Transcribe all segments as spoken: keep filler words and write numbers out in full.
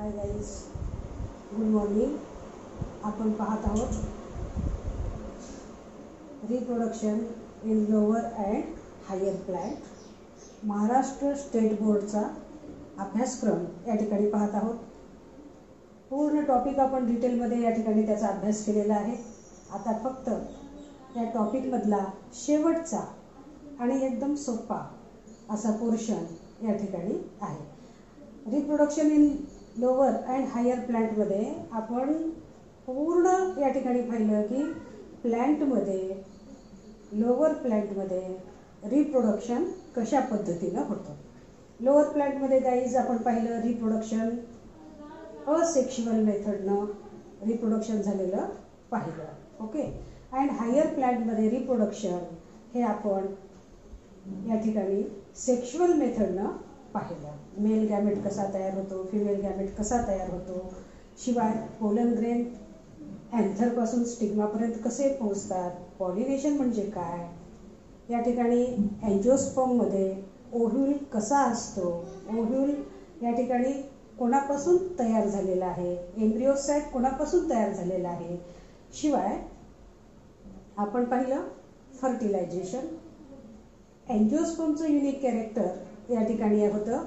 Hi guys, good morning. आपण पाहत आहोत reproduction in lower and higher plant, Maharashtra state बोर्डचा अभ्यासक्रम या ठिकाणी पाहत आहोत. पूर्ण टॉपिक आपण डिटेलमध्ये या ठिकाणी त्याचा अभ्यास केलेला आहे. आता फक्त या टॉपिकमधला शेवटचा आणि एकदम सोपा असा पोर्शन या ठिकाणी आहे. Reproduction in lower and higher प्लांटमध्ये आपण पूर्ण या ठिकाणी पाहिलं की प्लांटमध्ये लोअर प्लांटमध्ये रिप्रोडक्शन कशा पद्धतीनं होतं. लोअर प्लांटमध्ये गाईज आपण पाहिलं रिप्रोडक्शन असेक्शुअल मेथडनं रिप्रोडक्शन झालेलं पाहिलं. ओके. अँड हायर प्लांटमध्ये रिप्रोडक्शन हे आपण या ठिकाणी सेक्शुअल मेथडनं पाहिलं. मेल गॅमेट कसा तयार होतो, फिमेल गॅमेट कसा तयार होतो, शिवाय पोलन ग्रेन अँथरपासून स्टिग्मापर्यंत कसे पोहोचतात, पॉलिनेशन म्हणजे काय, या ठिकाणी अँजिओस्पर्ममध्ये ओव्ह्यूल कसा असतो, ओव्ह्यूल या ठिकाणी कोणापासून तयार झालेला आहे, एम्ब्रियोसाइट कोणापासून तयार झालेला आहे, शिवाय आपण पाहिलं फर्टिलायझेशन. अँजिओस्पर्मचं युनिक कॅरेक्टर या ठिकाणी होतं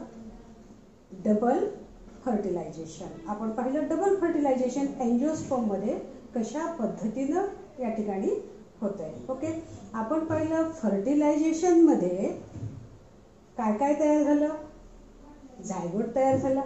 डबल फर्टिलायझेशन. आपण पाहिलं डबल फर्टिलायझेशन अँजिओस्पर्ममध्ये कशा पद्धतीनं या ठिकाणी होतंय. ओके. आपण पाहिलं फर्टिलायझेशनमध्ये काय काय तयार झालं, झायगोट तयार झाला,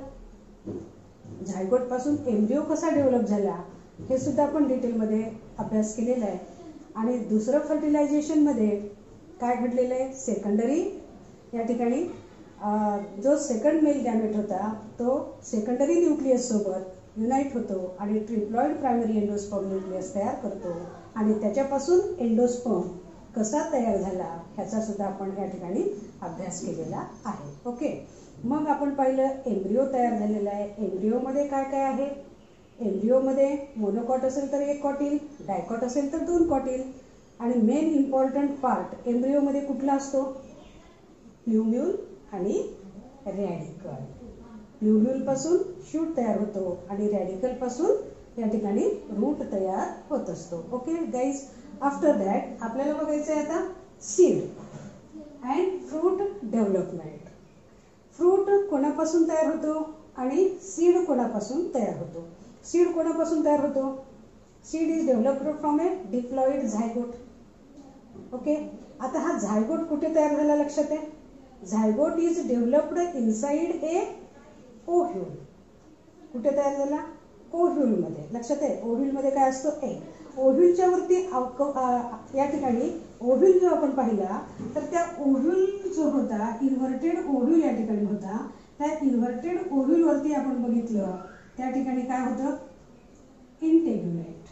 झायगोटपासून एम्ब्रियो कसा डेव्हलप झाला हे सुद्धा आपण डिटेलमध्ये अभ्यास केलेला आहे. आणि दुसरं फर्टिलायझेशनमध्ये काय घडलेलं आहे, सेकंडरी या ठिकाणी जो सेकंड मेल गॅमेट होता तो सेकंडरी न्यूक्लियस सोबत युनाईट होतो आणि ट्रिप्लॉइड प्रायमरी एंडोस्पर्म न्यूक्लियस तयार करतो आणि त्याच्यापासून एंडोस्पर्म कसा तयार झाला ह्याचा सुद्धा आपण या ठिकाणी अभ्यास केलेला आहे. ओके. मग आपण पाहिलं एम्ब्रियो तयार झालेला आहे. एम्ब्रियोमध्ये काय काय आहे, एम्ब्रियोमध्ये मोनोकॉट असेल तर एक कॉटिल, डायकॉट असेल तर दोन कॉटिल, आणि मेन इम्पॉर्टंट पार्ट एम्ब्रियोमध्ये कुठला असतो, प्ल्युम्यूल आणि रॅडिकल. प्ल्युम्यूलपासून शूट तयार होतो आणि रॅडिकलपासून या ठिकाणी रूट तयार होत असतो. Okay guys. आफ्टर दॅट आपल्याला बघायचं आहे आता seed and fruit development. Fruit कोणापासून तयार होतो आणि सीड कोणापासून तयार होतो. सीड कोणापासून तयार होतो, seed is developed from a diploid zygote. Okay. आता हा झायगोट कुठे तयार झाला लक्षात आहे, zygote is developed inside a ovule. कुठे तयार झाला, ओव्ह्यूलमध्ये. लक्षात आहे, ओव्ह्यूलमध्ये काय असतो, एग. ओव्ह्यूलच्या वरती या ठिकाणी ओव्ह्यूल जो आपण पाहिला तर त्या ओव्ह्यूल जो होता इन्व्हर्टेड ओव्ह्यूल या ठिकाणी होता. त्या इन्व्हर्टेड ओव्ह्यूल वरती आपण बघितलं त्या ठिकाणी काय होतं, इंटेग्युमेंट.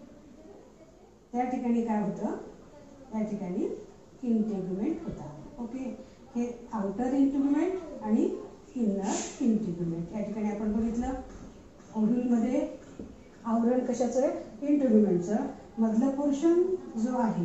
त्या ठिकाणी काय होतं, त्या ठिकाणी इंटेग्युमेंट होता. ओके. हे आउटर इंटेग्युमेंट आणि इनर इंटेग्युमेंट या ठिकाणी आपण बघितलं. ओव्ह्यूलमध्ये आवरण कशाचं आहे, इंटेग्युमेंटचं. मधलं पोर्शन जो आहे,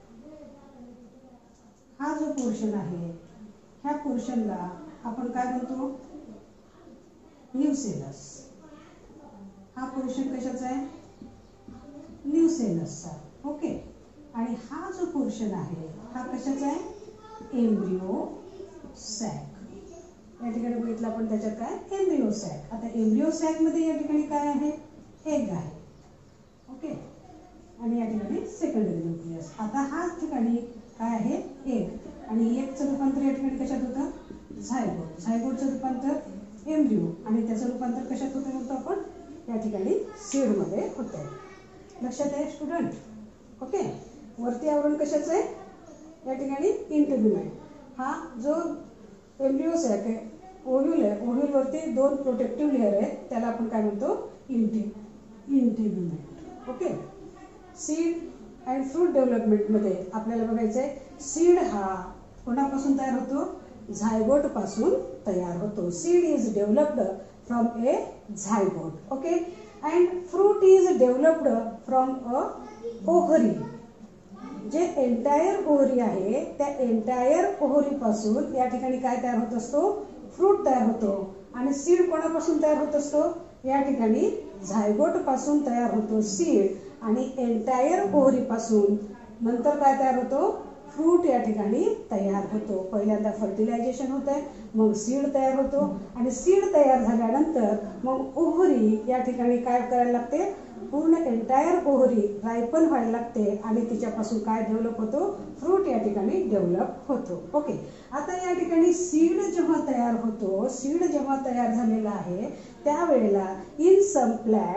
हा जो पोर्शन आहे ह्या पोर्शनला आपण काय म्हणतो, न्यूसेलस. हा पोर्शन कशाचा आहे, न्यूसेलसचा. ओके. आणि हा जो पोर्शन आहे हा कशाचा आहे, एम्ब्रियो सॅक. या ठिकाणी बघितलं आपण त्याच्यात काय, एम्ब्रियो सॅक. आता एम्ब्रियो सॅक मध्ये या ठिकाणी काय आहे, एग आहे. ओके. आणि या ठिकाणी सेकंडरी न्यूक्लियस. आता हा ठिकाणी काय आहे, एग. आणि एगचं रूपांतर या ठिकाणी कशात होतं, झायगोट. झायगोटचं रूपांतर एम्ब्रियो आणि त्याचं रूपांतर कशात होतं म्हणतो आपण, या ठिकाणी सीडमध्ये होतं. लक्षात आहे स्टुडंट. ओके. वरती आवरण कशाचं आहे, या ठिकाणी इंटेग्युमेंट. हा जो एम्ब्रियो सॅक आहे, ओव्ह्यूल आहे, ओव्ह्यूलवरती दोन प्रोटेक्टिव्ह लेअर आहेत, त्याला आपण काय म्हणतो, inte integument. Okay. Seed and fruit डेव्हलपमेंटमध्ये आपल्याला बघायचं आहे, सीड हा कोणापासून तयार होतो, झायगोटपासून तयार होतो. Seed is developed from a zygote. Okay. And fruit is developed from a ovary. जे एंटायर ओव्हरी आहे त्या एंटायर ओव्हरीपासून या ठिकाणी काय तयार होत असतो, फ्रूट तयार होतो आणि सीड कोणापासून तयार होत असतो? या ठिकाणी झायगोट पासून तयार होतो सीड आणि एंटायर ओव्हरी पासून नंतर काय तयार होतो? फ्रूट या ठिकाणी तयार होतो. पहिल्यांदा फर्टिलायझेशन होत आहे, मग सीड तयार होतो आणि सीड तयार झाल्यानंतर मग ओव्हरी या ठिकाणी काय करायला लागते? पूर्ण एंटायर ओव्हरी रायपन व्हायला लागते आणि तिच्यापासून काय डेव्हलप होतो? फ्रूट या ठिकाणी डेव्हलप होतो. ओके, आता या ठिकाणी सीड जेव्हा तयार होतो, सीड जेव्हा तयार झालेला आहे त्यावेळेला in some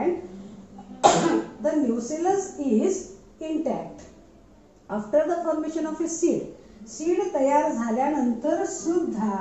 plant the nucellus is intact after the formation of a seed. Seed तयार झाल्यानंतर सुद्धा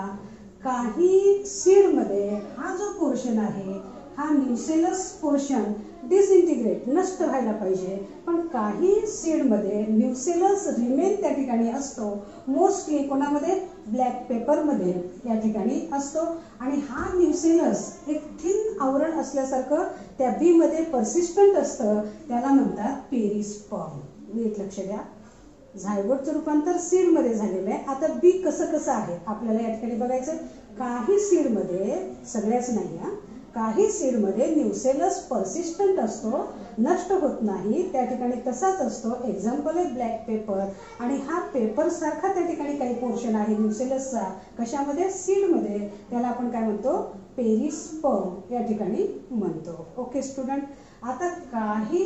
काही सीड मध्ये हा जो पोर्शन आहे हा न्यूसेलस पोर्शन डिसइंटिग्रेट नष्ट व्हायला पाहिजे, पण काही सीड मध्ये न्यूसेलस रिमेन त्या ठिकाणी असतो. मोस्टली कोणामध्ये? ब्लॅक पेपर मध्ये या ठिकाणी असतो आणि हा न्यूसेलस एक थिन आवरण असल्यासारखं त्या बी मध्ये परसिस्टंट असतं, त्याला म्हणतात पेरिस्पर्म. नीट लक्ष द्या, झायगोटचं रूपांतर सीड मध्ये झालेलं आहे. आता बी कसं कसं आहे आपल्याला या ठिकाणी बघायचं. काही सीड मध्ये, सगळ्याच नाही हा, काही सीड मध्ये न्यूसेलस परसिस्टंट असतो, नष्ट होत नाही, त्या ठिकाणी तसाच असतो. एक्झाम्पल आहे ब्लॅक पेपर आणि हा पेपर सारखा त्या ठिकाणी काही पोर्शन आहे न्यूसेलसचा. कशामध्ये? सीड मध्ये. त्याला आपण काय म्हणतो? पेरिस्पर्म या ठिकाणी म्हणतो. ओके स्टुडंट, आता काही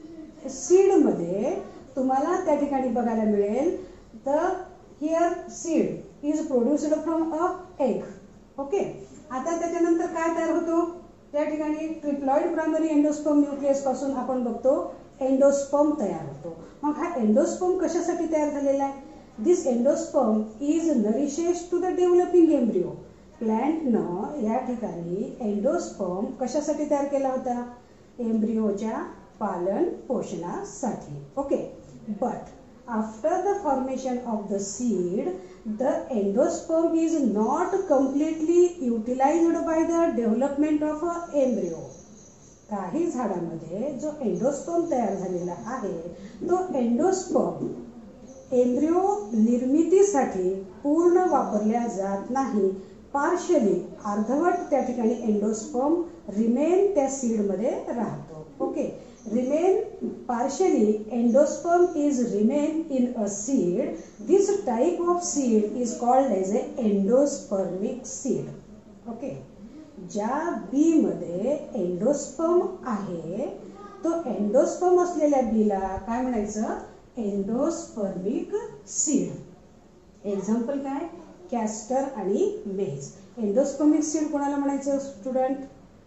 सीड मध्ये तुम्हाला त्या ठिकाणी बघायला मिळेल the here seed is produced from a egg. Okay, आता त्याच्यानंतर काय तयार होतो? त्या ठिकाणी ट्रिप्लॉइड प्रायमरी एंडोस्पर्म न्यूक्लियस पासून आपण बघतो एंडोस्पर्म तयार होतो. मग हा एंडोस्पर्म कशासाठी तयार झालेला आहे? This endosperm is nourishes to the developing embryo. प्लांटनं या ठिकाणी एंडोस्पर्म कशासाठी तयार केला होता? एम्ब्रिओच्या पालन पोषणासाठी. Okay, but after the formation of the seed, the endosperm is not completely utilized by the development of an embryo. काही झाडामध्ये जो एंडोस्पर्म तयार झालेला आहे तो एंडोस्पर्म एम्ब्रिओ निर्मितीसाठी पूर्ण वापरल्या जात नाही. पार्शली, अर्धवट त्या ठिकाणी एंडोस्पर्म रिमेन त्या सीड मध्ये राहतो. Okay, remain partially endosperm is remain in a seed. This type of seed is called as a endospermic seed. Okay, ज्या बी मध्ये एंडोस्पर्म आहे तो एंडोस्पर्म असलेल्या बीला काय म्हणायचं? Endospermic seed. एक्झाम्पल काय? कॅस्टर आणि मेज. एंडोस्पर्मिक सीड कोणाला म्हणायचं student?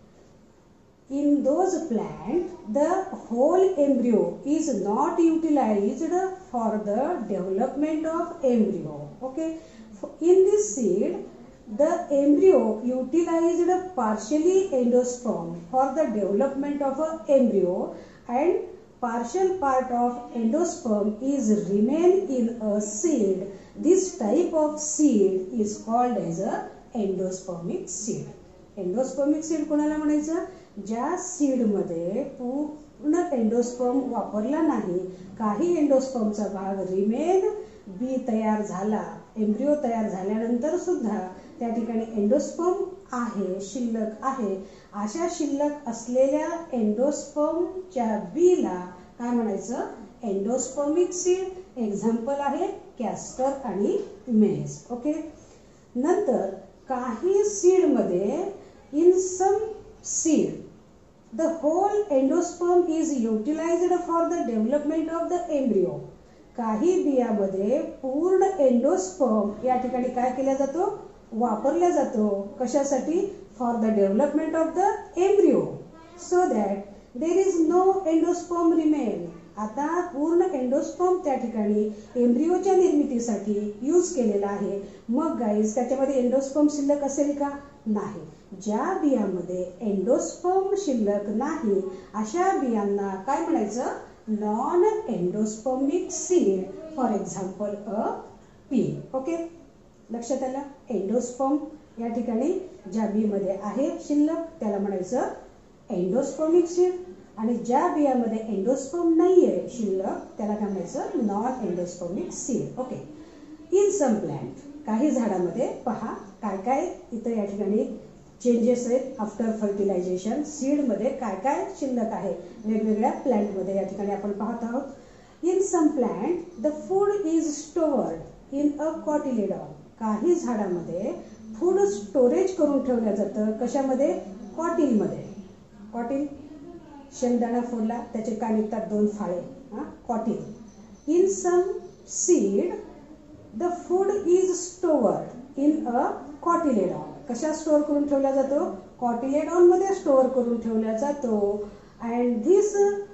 In those plants, the whole embryo is not utilized for the development of embryo. Okay, in this seed, the embryo utilized partially endosperm for the development of an embryo, and partial part of endosperm is remain in a seed. This type of seed is called as a endospermic seed. Endospermic seed कोणाला म्हणायचं? ज्या seed मध्ये पूर्ण endosperm वापरला नाही, काही एंडोस्पर्मचा भाग remain बी तयार झाला, एम्ब्रिओ तयार झाल्यानंतर सुद्धा त्या ठिकाणी एंडोस्पर्म आहे, शिल्लक आहे, अशा शिल्लक असलेल्या एंडोस्पर्मच्या बीला काय म्हणायचं? Endospermic seed. एक्झाम्पल आहे कॅस्टर आणि मेज. ओके, नंतर काही सीड मध्ये in some seed, the whole endosperm is utilized for the development of the embryo. काही बियामध्ये पूर्ण एंडोस्पर्म या ठिकाणी काय केला जातो? वापरला जातो. कशासाठी? For the development of the embryo, so that there is no endosperm remain. आता पूर्ण एंडोस्पर्म त्या ठिकाणी एम्ब्रिओच्या निर्मितीसाठी यूज केलेला आहे. मग गाईज त्याच्यामध्ये एंडोस्पर्म शिल्लक असेल का? नाही. ज्या बियामध्ये एंडोस्पर्म शिल्लक नाही अशा बियांना काय म्हणायचं? Non endospermic seed. For example a pea. Okay, लक्षात आलं? एंडोस्पर्म या ठिकाणी ज्या बी मध्ये आहे शिल्लक त्याला म्हणायचं एंडोस्पर्मिक सीड, आणि ज्या बियामध्ये एंडोस्पर्म नाहीये शिल्लक त्याला काय म्हणायचं? Non endospermic seed. Okay, in some plant, काही झाडामध्ये पहा काय काय इथं या ठिकाणी चेंजेस आहेत आफ्टर फर्टिलायझेशन. सीडमध्ये काय काय शिल्लक आहे वेगवेगळ्या प्लॅन्टमध्ये या ठिकाणी आपण पाहत आहोत. In some plant the food is stored in a cotyledon. काही झाडामध्ये फूड स्टोरेज करून ठेवलं जातं. कशामध्ये? कॉटिलमध्ये. कॉटिल शेंगदाणा फोडला त्याचे काय निघतात? दोन फाळे. हा, cotyl. In some seed the food is stored in a cotyledon. कशा स्टोअर करून ठेवला जातो? कॉटिलेडॉन मध्ये स्टोअर करून ठेवला जातो. And this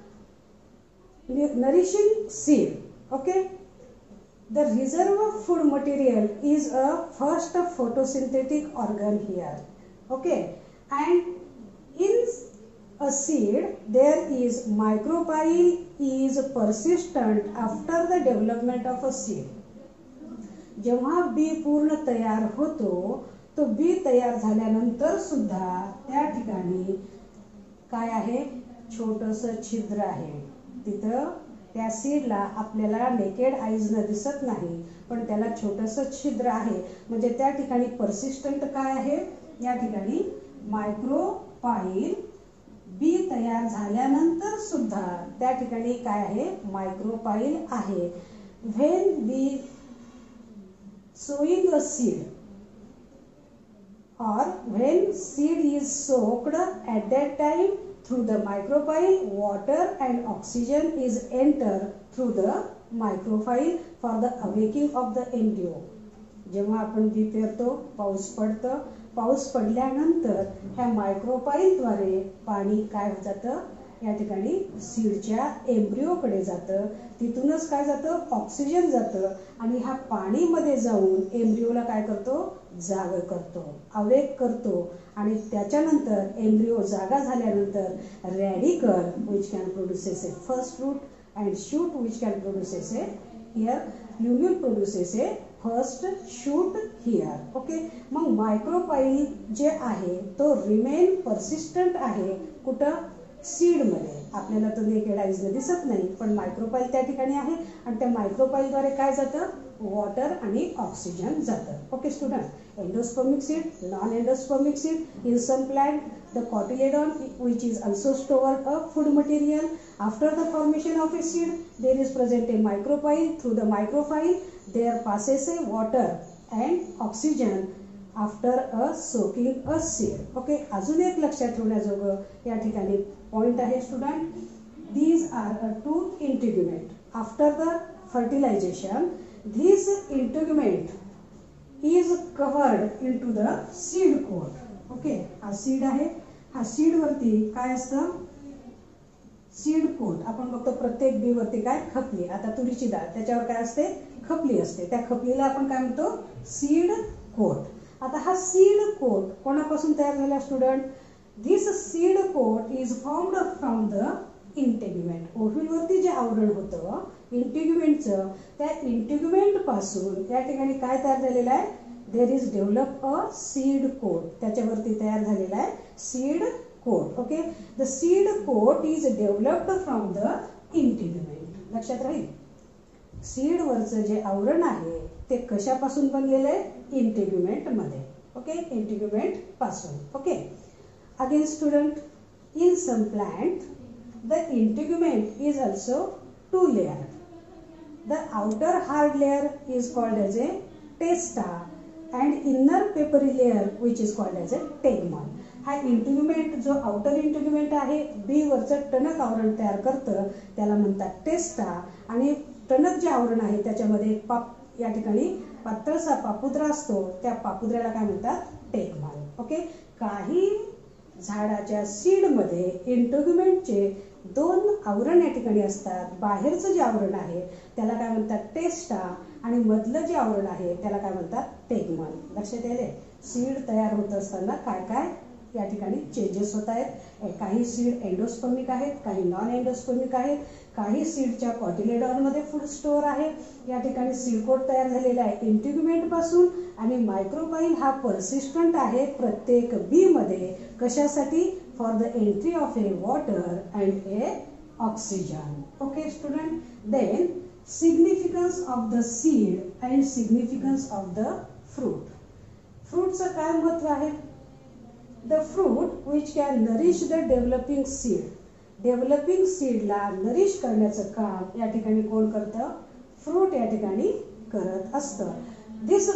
nourishing seed, okay, the reserve of food material is a first photosynthetic organ here, okay, and in a seed there is micropyle is persistent after the development of a seed. जेव्हा बी पूर्ण तयार होतो तो बी तयार झाल्यानंतर सुद्धा त्या ठिकाणी काय आहे? छोटंसं छिद्र आहे. तिथं त्या सीडला आपल्याला नेकेड आईजनं दिसत नाही पण त्याला छोटंसं छिद्र आहे. म्हणजे त्या ठिकाणी परसिस्टंट काय आहे? या ठिकाणी मायक्रोपाईल बी तयार झाल्यानंतर सुद्धा त्या ठिकाणी काय आहे? मायक्रोपाईल आहे. When be sowing a seed or when seed is soaked, at that time through the micropyle water and oxygen is enter through the micropyle for the awakening of the embryo. जेव्हा आपण बी पेरतो पाऊस पडतं, पाऊस पडल्यानंतर ह्या मायक्रोपाईल द्वारे पाणी काय होत जातं? या ठिकाणी सीडच्या एम्ब्रिओकडे जातं. तिथूनच काय जातं? ऑक्सिजन जातं आणि हा पाणीमध्ये जाऊन एम्ब्रिओला काय करतो? जाग करतो, अवेक करतो. आणि त्याच्यानंतर एम्ब्रिओ जागा झाल्यानंतर radicle which can produces a first fruit and shoot which can produces a here plumule produces a first shoot here, okay. मग मायक्रोपाईल जे आहे तो रिमेन परसिस्टंट आहे. कुठं? सीडमध्ये. आपल्याला तो नेकेड आईजने दिसत नाही पण मायक्रोपाईल त्या ठिकाणी आहे आणि त्या मायक्रोपाईलद्वारे काय जातं? वॉटर आणि ऑक्सिजन जातं. Okay student, endospermic seed, non endospermic seed. In some plant the cotyledon which is also stored a food material. After the formation of a seed there is present a micropyle. Through the micropyle there passes a water and oxygen after a soaking a seed. Okay, अजून एक लक्षात ठेवण्याजोगं या ठिकाणी point आहे student. These are a two integument. After the fertilisation this integument is covered into the seed coat. Okay, हा seed आहे. हा सीड वरती काय असतं? Seed coat. आपण बघतो प्रत्येक बी वरती काय? खपली. आता तुरीची डाळ त्याच्यावर काय असते? खपली असते. त्या खपलीला आपण काय म्हणतो? Seed coat. आता हा सीड कोट कोणापासून तयार झाला student? This seed coat is formed from the integument. ओव्ह्यूलवरती जे आवरण होतं इंटिग्युमेंटचं, त्या इंटिग्युमेंट पासून त्या ठिकाणी काय तयार झालेलं आहे? There is develop a seed coat. त्याच्यावरती तयार झालेला आहे seed coat. Okay, the seed coat is developed from the integument. लक्षात राहील. सीड वरचं जे आवरण आहे ते कशापासून बनलेलं आहे? इंटिग्युमेंट मध्ये. ओके, इंटिग्युमेंट पासून. Okay, again student, in some plant the integument is also two layer. The outer hard layer is called as a testa and inner papery layer which is called as a tegmen. हा integument जो outer integument आहे बी वरचं टणक आवरण तयार करतं त्याला म्हणतात टेस्टा. आणि टणक जे आवरण आहे त्याच्यामध्ये पाप या ठिकाणी पातळसा पापुद्रा असतो. त्या पापुद्र्याला काय म्हणतात? टेगमन. ओके, काही झाडाच्या सीडमध्ये इंटिग्युमेंटचे दोन आवरण या ठिकाणी असतात. बाहेरचं जे आवरण आहे त्याला काय म्हणतात? टेस्टा आणि मधलं जे आवरण आहे त्याला काय म्हणतात? टेगमन. लक्षात येते? सीड तयार होत असताना काय काय या ठिकाणी चेंजेस होत आहेत. काही सीड एंडोस्पर्मिक आहेत, काही नॉन एंडोस्पर्मिक आहेत. काही सीडच्या कॉटिलेडॉन मध्ये फूड स्टोअर आहे. या ठिकाणी सीड कोट तयार झालेला आहे इंटिग्युमेंट पासून आणि मायक्रोपाईल हा परसिस्टंट आहे प्रत्येक बी मध्ये. कशासाठी? For the entry of a water and a oxygen. Okay student, then significance of the seed and significance of the fruit. फ्रूटचं काय महत्व आहे? The fruit which can nourish the developing seed. Developing सीडला नरिश करण्याचं काम या ठिकाणी कोण करतं? फ्रूट या ठिकाणी करत असतं. This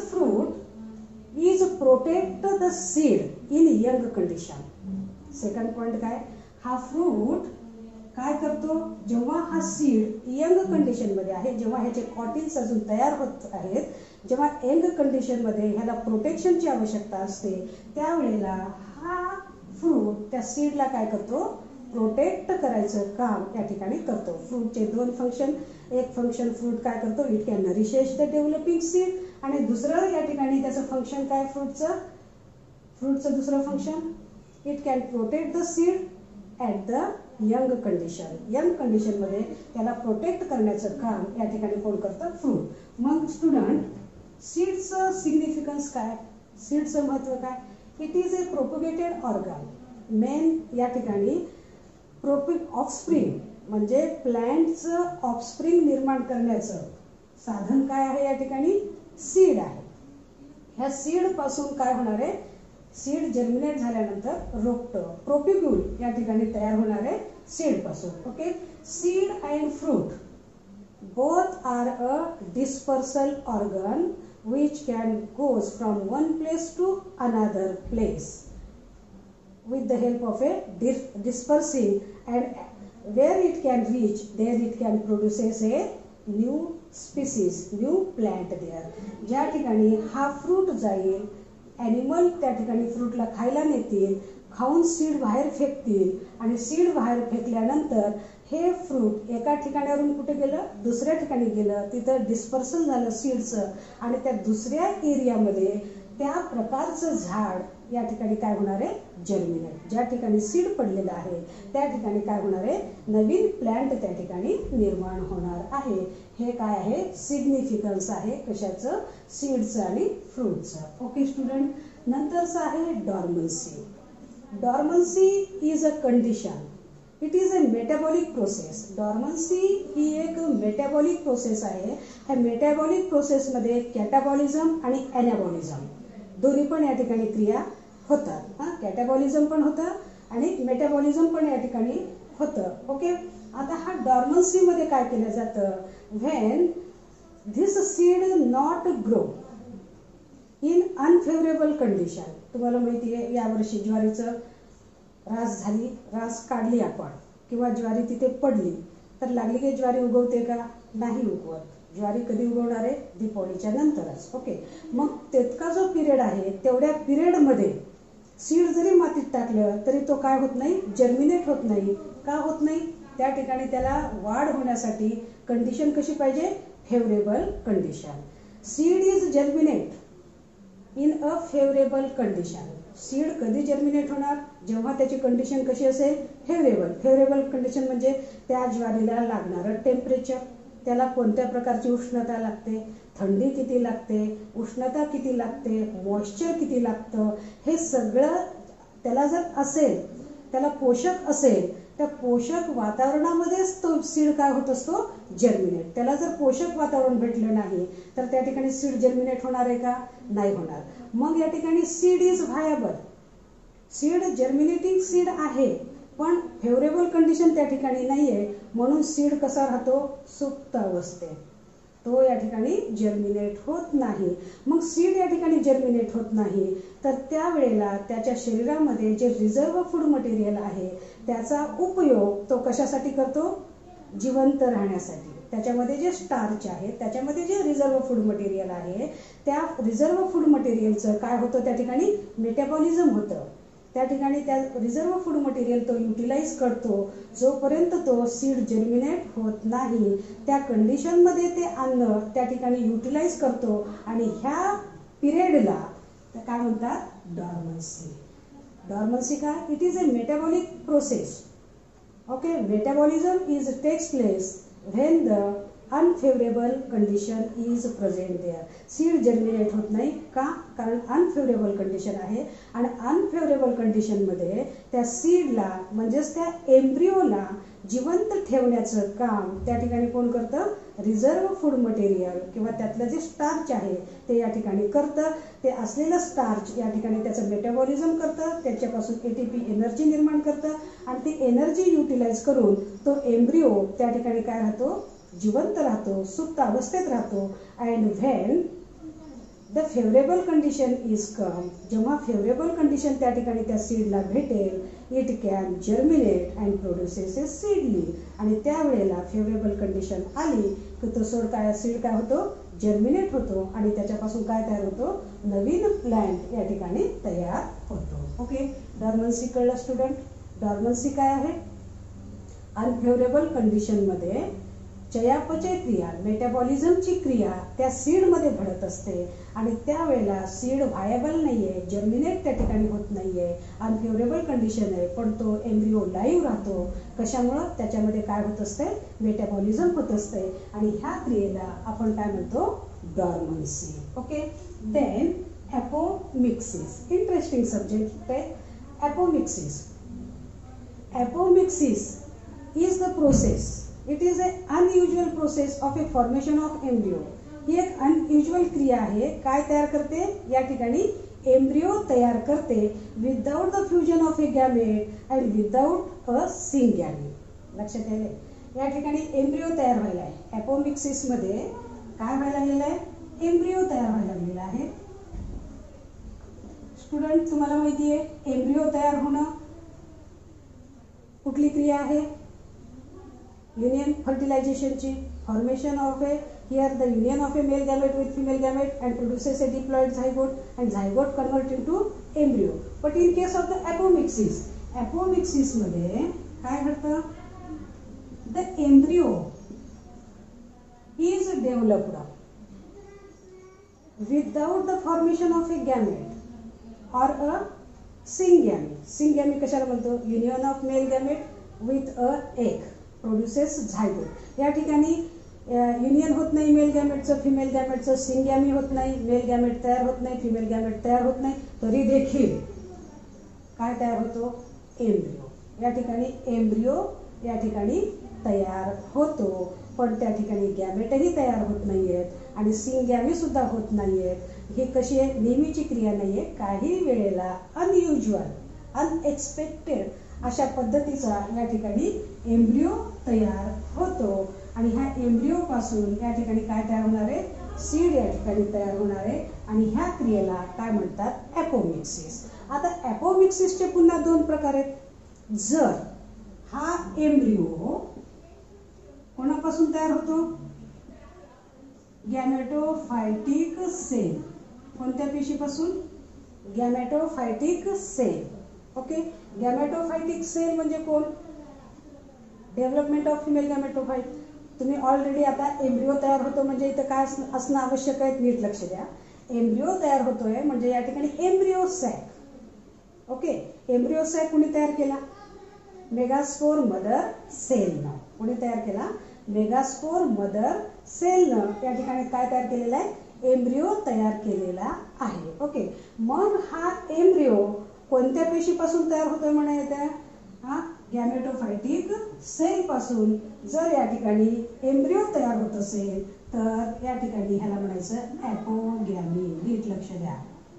fruit is protect the seed in young condition. Second point काय? हा फ्रूट काय करतो? जेव्हा हा सीड यंग कंडिशन मध्ये आहे, जेव्हा ह्याचे कॉटिल्स अजून तयार होत आहेत, जेव्हा यंग कंडिशन मध्ये ह्याला प्रोटेक्शनची आवश्यकता असते, त्यावेळेला हा फ्रूट त्या सीडला काय करतो? प्रोटेक्ट करायचं काम या ठिकाणी करतो. फ्रूटचे दोन फंक्शन, एक फंक्शन फ्रूट काय करतो? It can nourishes the developing seed, आणि दुसरं या ठिकाणी त्याचं फंक्शन काय? फ्रूटचं फ्रूटचं दुसरं function it can protect the seed at the young condition. Young condition मध्ये त्याला प्रोटेक्ट करण्याचं काम या ठिकाणी कोण करतं? फ्रूट. मग स्टुडंट, सीडचं सिग्निफिकन्स काय? सीडचं महत्व काय? It is a propagated organ. Main या ठिकाणी प्रोपिक ऑफस्प्रिंग म्हणजे प्लांटचं ऑफस्प्रिंग निर्माण करण्याचं साधन काय आहे? या ठिकाणी सीड आहे. ह्या सीड पासून काय होणार आहे? सीड जर्मिनेट झाल्यानंतर रोपटं प्रोपिक्यूल या ठिकाणी तयार होणार आहे सीड पासून. Okay. Seed and fruit both are a dispersal organ which can goes from one place to another place with the help of a dispersing, and where it can reach there it can produces a new species, new plant there. ज्या ठिकाणी हा fruit जाईल, animal त्या ठिकाणी फ्रूटला खायला नेतील, खाऊन seed बाहेर फेकतील, आणि सीड बाहेर फेकल्यानंतर हे फ्रूट एका ठिकाणावरून कुठे गेलं? दुसऱ्या ठिकाणी गेलं. तिथं डिस्पर्सल झालं सीडचं, आणि त्या दुसऱ्या एरियामध्ये त्या प्रकारचं झाड या ठिकाणी काय होणार आहे? जर्मिनेट. ज्या ठिकाणी सीड पडलेलं आहे त्या ठिकाणी काय होणार आहे? नवीन प्लांट त्या ठिकाणी निर्माण होणार आहे. हे काय आहे? सिग्निफिकन्स आहे कशाचं? सीडचं आणि फ्रूटचं. Okay student. नंतरचं आहे dormancy. Dormancy is a condition. It is a metabolic process. Dormancy ही एक मेटाबॉलिक प्रोसेस आहे. ह्या मेटाबॉलिक प्रोसेसमध्ये कॅटाबॉलिझम आणि ॲनाबॉलिझम दोन्ही पण या ठिकाणी क्रिया होतात. हां, कॅटाबॉलिझम पण होतं आणि मेटाबॉलिझम पण या ठिकाणी होतं. ओके. आता हा डॉर्मन्सीमध्ये काय केलं जातं? When this seed not grow in unfavourable condition. तुम्हाला माहिती आहे यावर्षी ज्वारीचं रास झाली, रास काढली आपण, किंवा ज्वारी तिथे पडली तर लागली की ज्वारी उगवते का? नाही उगवत. ज्वारी कधी उगवणार आहे? दीपावलीच्या नंतरच. ओके. मग तितका जो पिरियड आहे तेवढ्या पिरियडमध्ये सीड जरी मातीत टाकलं तरी तो काय होत नाही? जर्मिनेट होत नाही. का होत नाही? त्या ठिकाणी त्याला वाढ होण्यासाठी कंडिशन कशी पाहिजे? Favourable condition. Seed is germinate in a favourable condition. Seed कधी जर्मिनेट होणार? जेव्हा त्याची कंडिशन कशी असेल? फेवरेबल. फेवरेबल कंडिशन म्हणजे त्या ज्वारीला लागणारं टेम्परेचर, त्याला कोणत्या प्रकारची उष्णता लागते, थंडी किती लागते, उष्णता किती लागते, मॉइश्चर किती लागतं, हे सगळं त्याला जर असेल, त्याला पोषक असेल, त्या पोषक वातावरणामध्येच तो सीड काय होत असतो? जर्मिनेट. त्याला जर पोषक वातावरण भेटलं नाही तर त्या ठिकाणी सीड जर्मिनेट होणार आहे का? नाही होणार. मग या ठिकाणी seed is viable. Seed germinating seed आहे, पण फेवरेबल कंडिशन त्या ठिकाणी नाहीये, म्हणून सीड कसा राहतो? सुप्त अवस्थेत. तो या ठिकाणी जर्मिनेट होत नाही. मग सीड या ठिकाणी जर्मिनेट होत नाही तर त्यावेळेला त्याच्या शरीरामध्ये जे रिझर्व फूड मटेरियल आहे त्याचा उपयोग तो कशासाठी करतो? जिवंत राहण्यासाठी. त्याच्यामध्ये जे स्टार्च आहे, त्याच्यामध्ये जे रिझर्व फूड मटेरियल आहे, त्या रिझर्व फूड मटेरियलचं काय होतं? त्या ठिकाणी मेटाबॉलिझम होतं. त्या ठिकाणी त्या रिझर्व फूड मटेरियल तो युटिलाइज करतो. जोपर्यंत तो सीड जर्मिनेट होत नाही त्या कंडिशनमध्ये ते अन्न त्या ठिकाणी युटिलाइज करतो, आणि ह्या पिरियडला काय म्हणतात? डॉर्मन्सी. डॉर्मन्सी काय? It is a metabolic process. Okay. Metabolism is takes place when the unfavourable condition is present there. Seed germinate होत नाही का? कारण अनफेवरेबल कंडिशन आहे आणि अनफेवरेबल कंडिशनमध्ये त्या सीडला म्हणजेच त्या एम्ब्रिओला जिवंत ठेवण्याचं काम त्या ठिकाणी कोण करतं? रिझर्व्ह फूड मटेरियल किंवा त्यातलं जे स्टार्च आहे ते या ठिकाणी करतं. ते असलेलं स्टार्च या ठिकाणी त्याचं मेटाबॉलिझम करतं, त्याच्यापासून एटीपी एनर्जी निर्माण करतं आणि ती एनर्जी युटिलाइज करून तो एम्ब्रिओ त्या ठिकाणी काय राहतो? जिवंत राहतो, सुप्त अवस्थेत राहतो. And when the favourable condition is come, जेव्हा फेवरेबल कंडिशन त्या ठिकाणी त्या सीडला भेटेल, it can germinate and produces a seedling. आणि त्यावेळेला फेवरेबल कंडिशन आली की तो सोड काय सीड काय होतो? जर्मिनेट होतो आणि त्याच्यापासून काय तयार होतो? नवीन प्लांट या ठिकाणी तयार होतो. ओके, डॉर्मन्सी कळलं स्टुडंट? डॉर्मन्सी काय आहे? अनफेवरेबल कंडिशनमध्ये चयापचय क्रिया, मेटाबॉलिझमची क्रिया त्या सीडमध्ये घडत असते आणि त्यावेळेला सीड व्हायबल नाहीये, जर्मिनेट त्या ठिकाणी होत नाहीये, अनफेवरेबल कंडिशन आहे, पण तो एम्ब्रिओ लाईव्ह राहतो. कशामुळं? त्याच्यामध्ये काय होत असते? मेटाबॉलिझम होत असते आणि ह्या क्रियेला आपण काय म्हणतो? Dormancy. Okay, then apomixis. Interesting subject आहे apomixis. Apomixis is the process, it is a unusual process of a formation of embryo. ही एक अनयुजुअल क्रिया आहे. काय तयार करते? या ठिकाणी एम्ब्रिओ तयार करते without the fusion of a gamete and without a syngamy. लक्षात आले? या ठिकाणी एम्ब्रिओ तयार व्हायला आहे. ॲपोमिक्सिसमध्ये काय व्हायला लागलेलं आहे? एम्ब्रिओ तयार व्हायला लागलेला आहे. स्टुडंट, तुम्हाला माहिती आहे एम्ब्रिओ तयार होणं कुठली क्रिया आहे? युनियन फर्टिलायझेशनची. Formation of a here the union of a male gamete with female gamete and produces a diploid zygote and zygote convert into embryo. But in case of the apomixis, apomixis मध्ये काय घडतं? The embryo is developed without the formation of a gamete or a syngamy. Syngamy कशाला म्हणतो? union of male gamete with a egg produces zygote. या ठिकाणी union होत नाही mail गॅमेटचं female गॅमेटचं, सिंगॅमी होत नाही, मेल गॅमेट तयार होत नाही, फिमेल गॅमेट तयार होत नाही, तरी देखील काय तयार होतो? एम्ब्रिओ. या ठिकाणी एम्ब्रिओ या ठिकाणी तयार होतो, पण त्या ठिकाणी गॅमेटही तयार होत नाहीयेत आणि सिंगॅमी सुद्धा होत नाहीयेत. ही कशी आहे? नेहमीची क्रिया नाहीये. काही वेळेला अनयुज्युअल, अनएक्सपेक्टेड अशा पद्धतीचा या ठिकाणी एम्ब्रिओ तयार होतो आणि ह्या एम्ब्रिओ पासून या ठिकाणी काय तयार होणार आहे? सीड या ठिकाणी तयार होणार आहे आणि ह्या क्रियेला काय म्हणतात? ॲपोमिक्सिस. आता ॲपोमिक्सिसचे पुन्हा दोन प्रकार आहेत. जर हा एम्ब्रिओ कोणापासून तयार होतो? Gametophytic cell. कोणत्या पेशीपासून? Gametophytic cell. Okay, gametophytic cell म्हणजे कोण? Development of female gametophyte. तुम्ही ऑलरेडी आता एम्ब्रिओ तयार होतो म्हणजे इथं काय असणं आवश्यक आहे? नीट लक्ष द्या. एम्ब्रिओ तयार होतोय म्हणजे या ठिकाणी embryo sac. Okay, embryo sac कोणी तयार केला? मेगास्पोर मदर सेलनं. कोणी तयार केला? मेगास्पोर मदर सेलनं या ठिकाणी काय तयार केलेलं आहे? एम्ब्रिओ तयार केलेला आहे. ओके, मग हा एम्ब्रिओ कोणत्या पेशीपासून तयार होतोय म्हणा येते? हा गॅमेटोफायटिक सेल पासून. जर या ठिकाणी एम्ब्रिओ तयार होत असेल तर या ठिकाणी ह्याला म्हणायचं ॲपोगॅमी. नीट लक्ष द्या.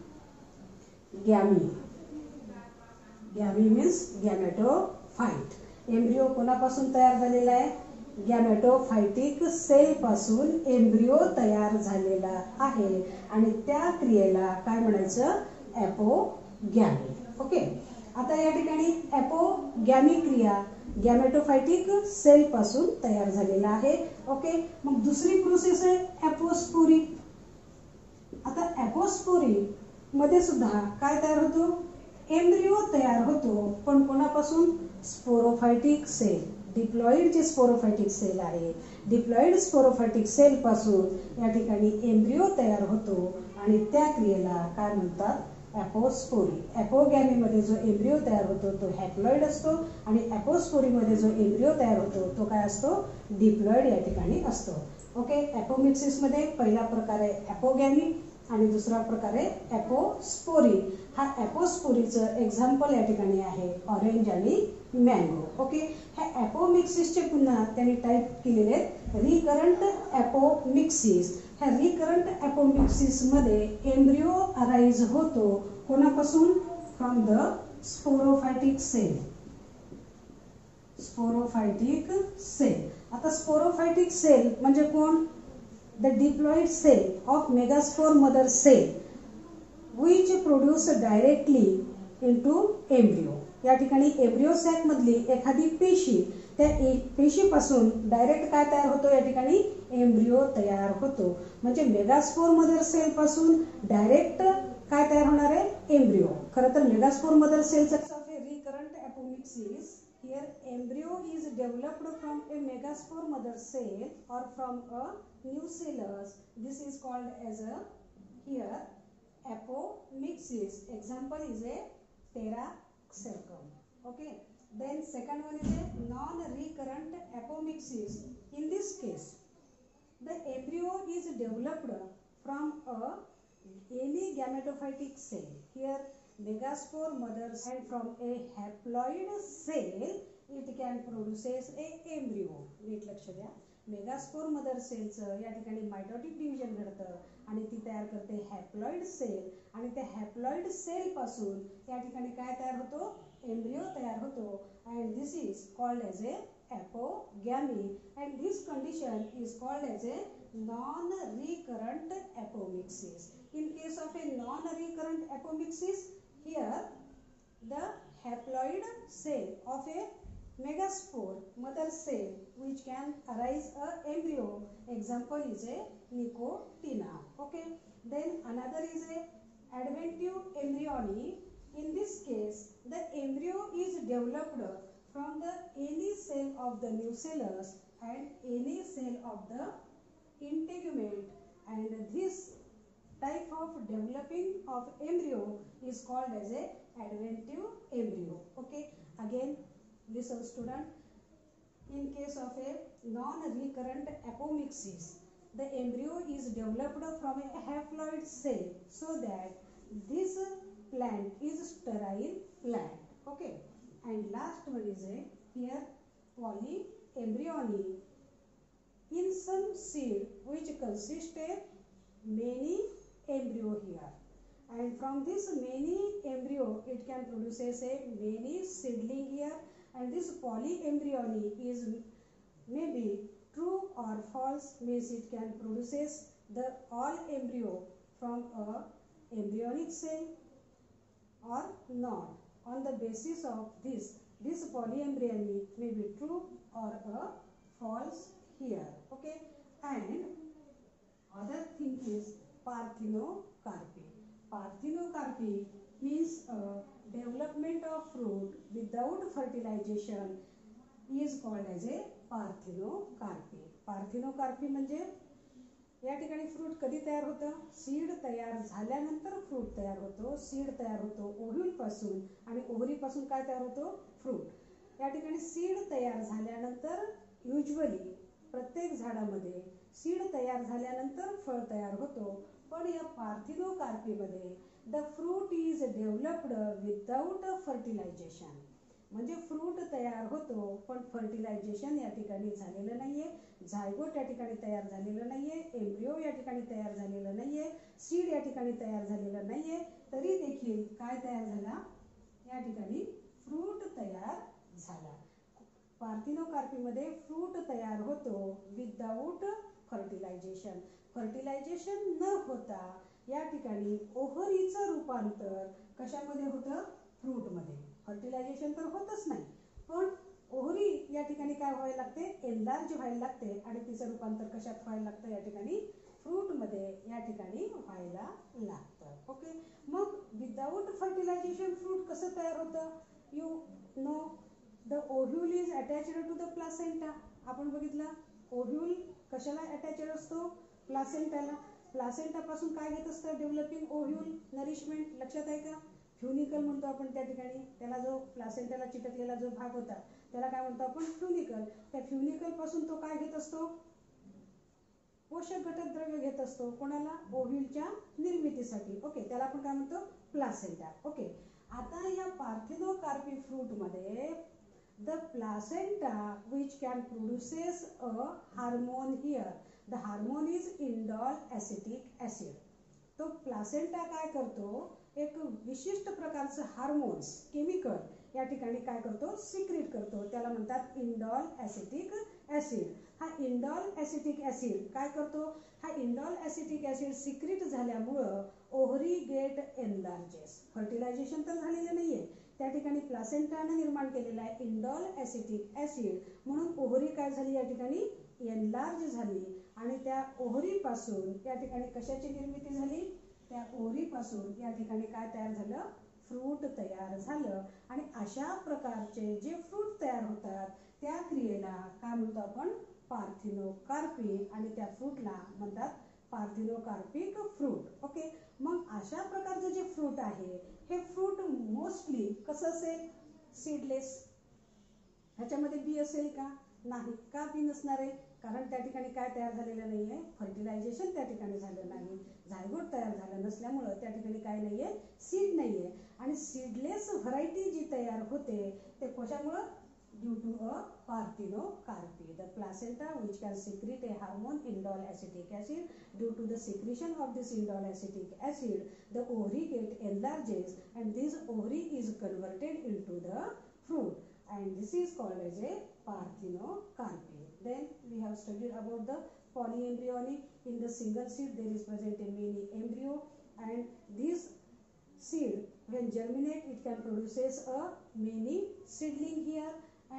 गॅमी, गॅमी मीन्स गॅमेटोफाइट. एम्ब्रिओ कोणापासून तयार झालेला आहे? गॅमेटोफायटिक सेल पासून एम्ब्रिओ तयार झालेला आहे आणि त्या क्रियेला काय म्हणायचं? ॲपोगॅमी. ओके, आता या ठिकाणी ॲपोगॅमी क्रिया गॅमेटोफायटिक सेल पासून तयार झालेला आहे. ओके, मग दुसरी प्रोसेस आहे ॲपोस्पोरी. आता ॲपोस्पोरी मध्ये सुद्धा काय तयार होतो? एम्ब्रिओ तयार होतो, पण कोणापासून? स्पोरोफायटिक सेल. डिप्लॉइड जे स्पोरोफायटिक सेल आहे, डिप्लॉइड स्पोरोफायटिक सेल पासून या ठिकाणी एम्ब्रिओ तयार होतो आणि त्या क्रियेला काय म्हणतात? ॲपोस्पोरी. ॲपोगॅमीमध्ये जो एम्ब्रिओ तयार होतो तो हॅप्लॉइड असतो आणि ॲपोस्पोरीमध्ये जो एम्ब्रिओ तयार होतो तो काय असतो? डिप्लॉइड या ठिकाणी असतो. ओके, ॲपोमिक्सिसमध्ये पहिला प्रकार आहे ॲपोगॅमी आणि दुसरा प्रकार आहे ॲपोस्पोरी. हा ॲपोस्पोरीचं एक्झाम्पल या ठिकाणी आहे ऑरेंज आणि मँगो. ओके, ह्या ॲपोमिक्सिसचे पुन्हा त्यांनी टाईप केलेले आहेत रिकरंट ॲपोमिक्सिस. ह्या रिकरंट ॲपोमिक्सिसमध्ये एम्ब्रिओ अराईज होतो कोणापासून? From the sporophytic cell. Sporophytic cell. आता स्पोरोफायटिक सेल म्हणजे कोण? The diploid cell of megaspore mother cell which produce directly into embryo. या ठिकाणी एम्ब्रिओ सॅक मधली एखादी पेशी, त्या पेशीपासून डायरेक्ट काय तयार होतो? या ठिकाणी एम्ब्रिओ तयार होतो. म्हणजे मेगास्पोर मदर सेल पासून डायरेक्ट काय तयार होणार आहे? एम्ब्रिओ. खरं तर मेगास्पोर मदर सेलचा recurrent apomixis. Here embryo is developed from a megaspore mother cell or from a nucellus. This is called as a here apomixis. Example is a Taraxacum. Okay. Then second one is a non-recurrent apomixis. In this case, the embryo is developed from a any gametophytic cell. Here megaspore mothers, and from a haploid cell it can produces a embryo. नीट लक्ष द्या. Megaspore mother सेलचं या ठिकाणी mitotic division घडतं आणि ती तयार करते हॅप्लॉइड सेल, आणि त्या हॅप्लॉइड सेल पासून या ठिकाणी काय तयार होतो? एम्ब्रियो तयार होतो. And this is called as a apogamy, and this condition is called as a non recurrent apomixis. In case of a non-recurrent apomixis, here the haploid cell of a megaspore mother cell which can arise a embryo. Example is a Nicotina. Okay. Then another is a adventive embryony. In this case, the embryo is developed from the any cell of the nucellus and any cell of the integument, and this type of developing of embryo is called as a adventive embryo. Okay, again listen student. In case of a non-recurrent apomixis, the embryo is developed from a haploid cell so that this plant is sterile plant. Okay, and last one is a here polyembryony. In some seed which consist of many embryo here, and from this many embryo it can produces a many seedling here, and this polyembryony is maybe true or false, means it can produces the all embryo from a embryonic cell or not. On the basis of this, this polyembryony may be true or a false here. Okay, and other thing is parthenocarpy. Parthenocarpy means a development of fruit without fertilization is called as a parthenocarpy. Parthenocarpy म्हणजे या ठिकाणी fruit कधी तयार होतं? Seed तयार झाल्यानंतर fruit तयार होतो. सीड तयार होतो ओव्ह्यूल पासून, आणि ओव्हरी पासून काय तयार होतो? फ्रूट. या ठिकाणी सीड तयार झाल्यानंतर युजली प्रत्येक झाडामध्ये सीड तयार झाल्यानंतर फळ तयार होतो. पण या पार्थिनोकार्पीमध्ये the fruit is developed without fertilisation. म्हणजे फ्रूट तयार होतो पण फर्टिलायझेशन या ठिकाणी झालेलं नाहीये. झायगोट या ठिकाणी तयार झालेलं नाहीये. एम्ब्रिओ या ठिकाणी तयार झालेलं नाहीये. सीड या ठिकाणी तयार झालेलं नाहीये. तरी देखील काय तयार झाला? या ठिकाणी फ्रूट तयार झाला. पार्थिनोकार्पीमध्ये फ्रूट तयार होतो विदाउट फर्टिलायझेशन. फर्टिलायझेशन न होता या ठिकाणी ओव्हरीचं रूपांतर कशामध्ये होतं? फ्रूटमध्ये. फर्टिलायझेशन तर होतच नाही, पण ओव्हरी या ठिकाणी काय व्हायला लागते? एनलार्ज व्हायला लागते, आणि तिचं रूपांतर कशात व्हायला लागतं? या ठिकाणी फ्रूटमध्ये या ठिकाणी व्हायला लागतं. ओके, मग विदाउट फर्टिलायझेशन फ्रूट कसं तयार होतं? You know the ovule is attached to the placenta. आपण बघितलं ओव्ह्यूल कशाला अटॅच्ड असतो? प्लासेंटाला. प्लासेंटा पासून काय घेत असतं? Developing ovule nourishment. लक्षात आहे का? फ्युनिकल म्हणतो आपण त्या ठिकाणी. त्याला जो प्लासेंटाला चिटकलेला जो भाग होता त्याला काय म्हणतो आपण? फ्युनिकल. त्या फ्युनिकल पासून तो काय घेत असतो? पोषक घटक द्रव्य घेत असतो कोणाला, ओव्ह्यूलच्या निर्मितीसाठी. ओके, त्याला आपण काय म्हणतो, प्लासेंटा. ओके, आता या पार्थिनोकार्पी फ्रूट मध्ये the placenta which can produces a hormone here. The hormone is indole acetic acid. तो प्लासेंटा काय करतो, एक विशिष्ट प्रकारचं हार्मोन्स, केमिकल या ठिकाणी काय करतो, सिक्रेट करतो. त्याला म्हणतात इंडॉल ॲसिटिक ॲसिड. हा इंडॉल ॲसिटिक ॲसिड काय करतो, हा इंडॉल ॲसिटिक ॲसिड सिक्रेट झाल्यामुळं ओव्हरी गेट एनलार्जेस. फर्टिलायझेशन तर झालेलं नाहीये, त्या ठिकाणी प्लासेंटाने निर्माण केलेला आहे इंडॉल ॲसिटिक ॲसिड, म्हणून ओव्हरी काय झाली या ठिकाणी, एनलार्ज झाली. आणि त्या ओव्हरीपासून या ठिकाणी कशाची निर्मिती झाली, त्या ओव्हरीपासून या ठिकाणी काय तयार झालं, फ्रूट तयार झालं. आणि अशा प्रकारचे जे फ्रूट तयार होतात त्या क्रियेला काय म्हणतो आपण, पार्थिनोकार्पी. आणि त्या फ्रूटला म्हणतात पार्थिनोकार्पिक फ्रूट. ओके, मग अशा प्रकारचे जे फ्रूट आहे हे फ्रूट मोस्टली कसं असेल, सीडलेस. ह्याच्यामध्ये बी असेल का, नाही. का बी नसणार आहे, कारण त्या ठिकाणी काय तयार झालेलं नाहीये, फर्टिलायझेशन त्या ठिकाणी झालं नाही, झायगोट तयार झालं नसल्यामुळं त्या ठिकाणी काय नाहीये, सीड नाहीये. आणि सीडलेस व्हरायटी जी तयार होते ते कशामुळं, due to a parthenocarpy. The placenta which can secrete a hormone indole acetic acid. Due to the secretion of this indole acetic acid the ovary get enlarges and this ovary is converted into the fruit, and this is called as a parthenocarpy. Then we have studied about the polyembryony. In the single seed there is present a mini embryo, and this seed when germinate it can produces a mini seedling here,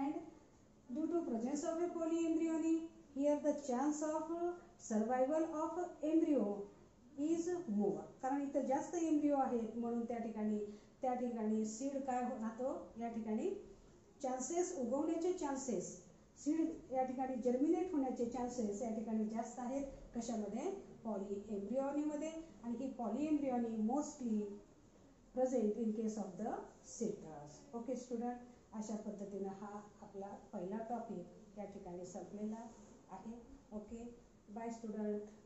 and due to presence of a polyembryony here the chance of survival of embryo is more. कारण इथं जास्त embryo आहेत म्हणून त्या ठिकाणी त्या ठिकाणी seed काय राहतो, या ठिकाणी चान्सेस, उगवण्याचे चान्सेस, सीड या ठिकाणी जर्मिनेट होण्याचे चान्सेस या ठिकाणी जास्त आहेत. कशामध्ये, पॉली एम्ब्रिओनीमध्ये. आणि ही polyembryony mostly present in case of the citrus. Okay student, अशा पद्धतीनं हा आपला पहिला टॉपिक या ठिकाणी संपलेला आहे. Okay, bye student.